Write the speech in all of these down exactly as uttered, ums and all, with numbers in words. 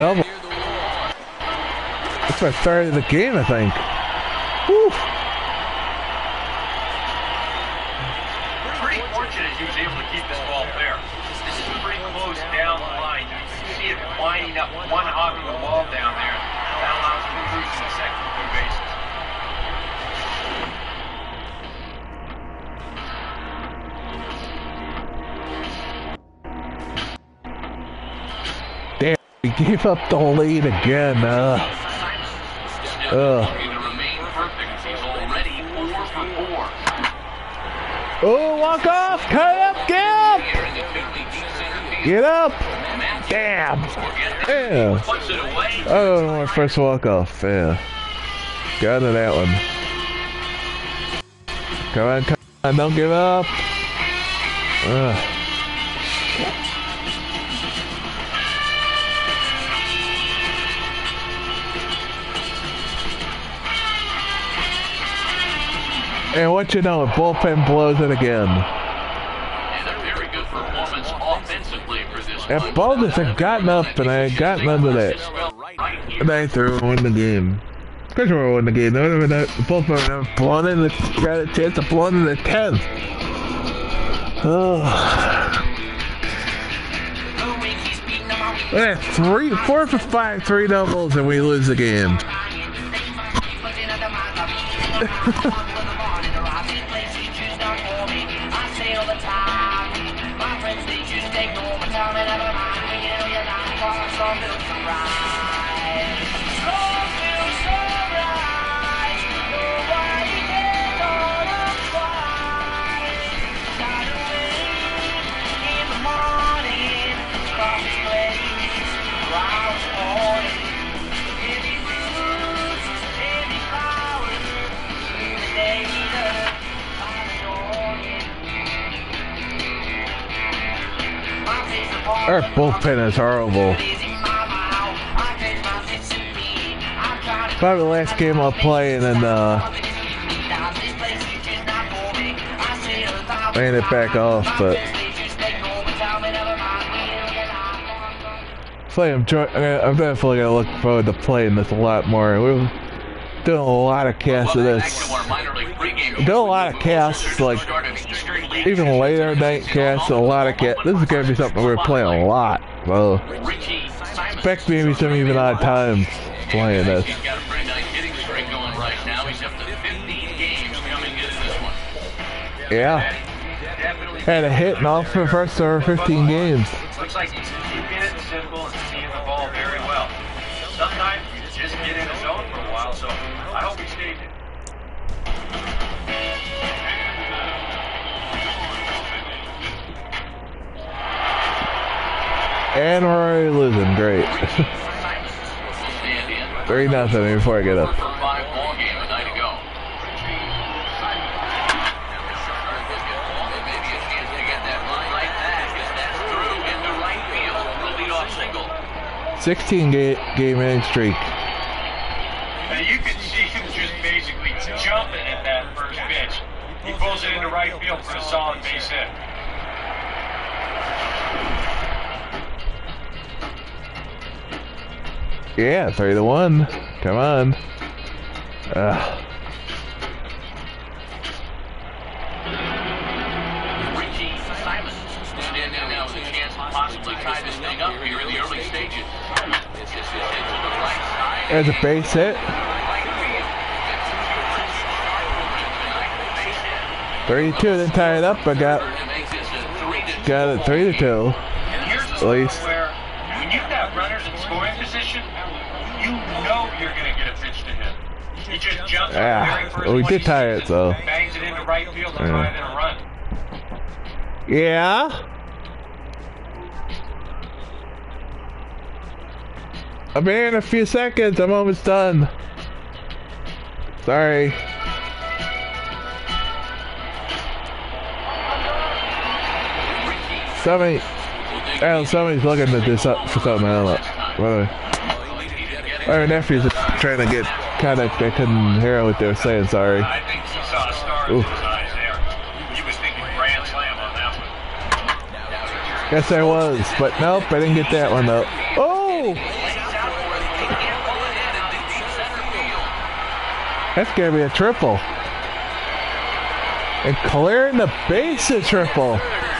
Double. That's my start of the game, I think. Woo. Pretty fortunate he was able to keep this ball fair. This is pretty close down the line. You can see it winding up, one hopping the ball down there. That allows him to cruise to the second two bases. Damn, he gave up the lead again. Uh, uh. Oh, walk off! Cut up, get up! Get up! Damn! Yeah. Oh, my first walk off. Yeah. Got to that one. Come on, come on, don't give up. Ugh. And what you know, bullpen blows it again. And a very good performance offensively for this one. That ball just had gotten up, and I had gotten under that. And I threw and win the game. Of course we were winning the game. They would have been the bullpen would have blown in the, got a chance of blowing in the tenth. Oh. Yeah, three, four for five, three doubles, and we lose the game. Our bullpen is horrible. Probably the last game I'll play, and then uh, ran it back off, but play, I'm, I'm definitely gonna look forward to playing this a lot more. We're doing a lot of casts of this. Doing a lot of casts, like even later night casts, a lot of casts. This is gonna be something we're playing a lot. So expect maybe some even odd times playing this. Yeah. Had a hit in all for the first over fifteen games. Looks like he's keeping it simple and seeing the ball very well. Sometimes you just get in a zone for a while, so I hope he stays in. And we're already losing. Great. Three nothing before I get up. sixteen ga game winning streak. Now you can see him just basically jumping at that first pitch. He pulls it into right field for a solid base hit. Yeah, three to one. Come on. Ugh. Richie Simons standing now with a chance to possibly tie this thing up here in the early stages. There's a base hit. three to two, then tie it up. I got got it three to two. At least. Where when you've got runners in scoring position, you know you're going to get a pitch to him. He just jumps yeah, on the very first we did tie it, so. Bangs it into right field and yeah. in a run. Yeah. I'll be here in a few seconds. I'm almost done. Sorry. Somebody, oh, somebody's looking to do something for something. I don't know. What our nephew's trying to get kind of. I couldn't hear what they were saying. Sorry. I think he saw a star in his eyes there. He was thinking grand slam on that one. Yes, I was, but nope, I didn't get that one though. Oh! That's gonna be a triple. And clearing the base a triple.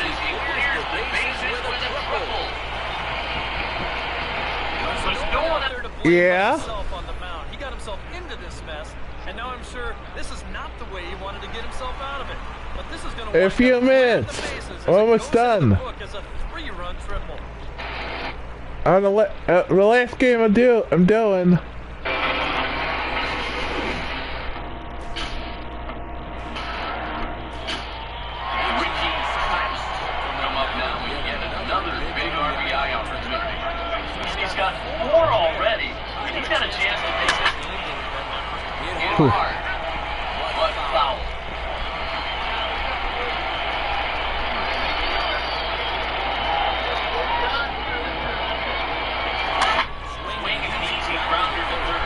Yeah. He got himself into this mess, and now I'm sure this is not the way he wanted to get himself out of it. But this is going to a few minutes. Almost done. On the, la uh, the last game I'm do I'm doing. Hard, but foul. Swing is an easy grounder to third.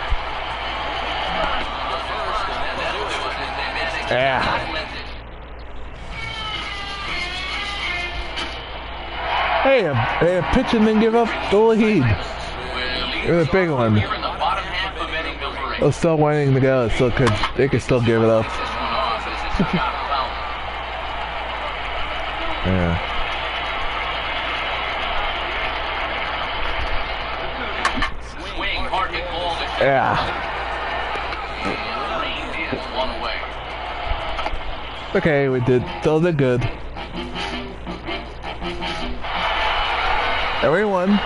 Yeah. Hey, a, a pitching didn't give up the lead. It was a big one. They're still winning to go. Still could. They could still give it up. Yeah. Yeah. Okay, we did. Still did good. And we won.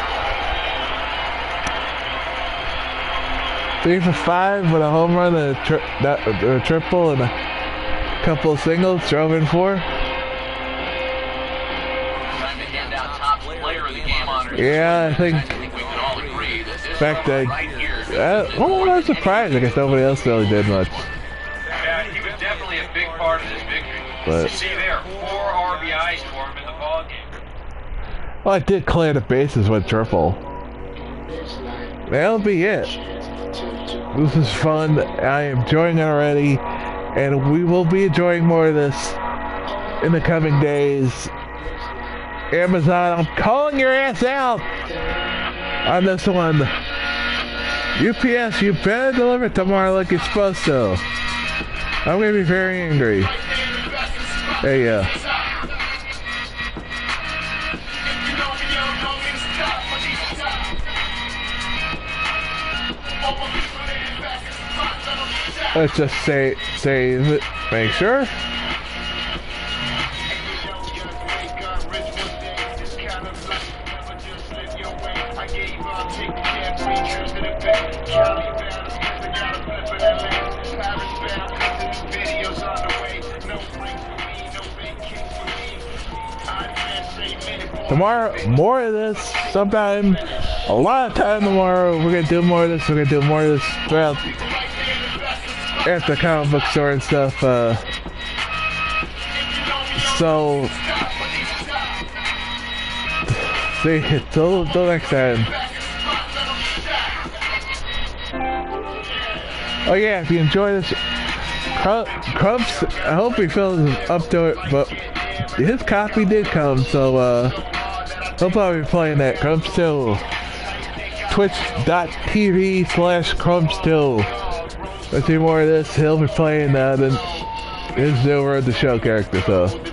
Three for five with a home run and a, tri that, a triple and a couple of singles. Drove in four. Time to hand out top player of the game honors. Yeah, I think. I think we can all agree that this Back one then, right here. uh, well, I was surprised. I guess nobody else really did much. Yeah, he was definitely a big part of this victory. But See there, four R B Is for him in the ball game. well, I did clear the bases with triple. That'll be it. This is fun. I am enjoying it already, and we will be enjoying more of this in the coming days. Amazon, I'm calling your ass out on this one. U P S, you better deliver it tomorrow like you're supposed to. I'm gonna be very angry. Hey, uh. Let's just say save it. Make sure. Tomorrow, more of this. Sometime, a lot of time tomorrow. We're gonna do more of this. We're gonna do more of this throughout at the comic book store and stuff. Uh, so, see, till till next time. Oh yeah, if you enjoy this, Crumps, I hope he feels up to it, but his copy did come, so uh, he'll probably be playing that Crumps two. Twitch.tv slash Crumps two. Let's see more of this. He'll be playing that, and his new Road to Show character, so.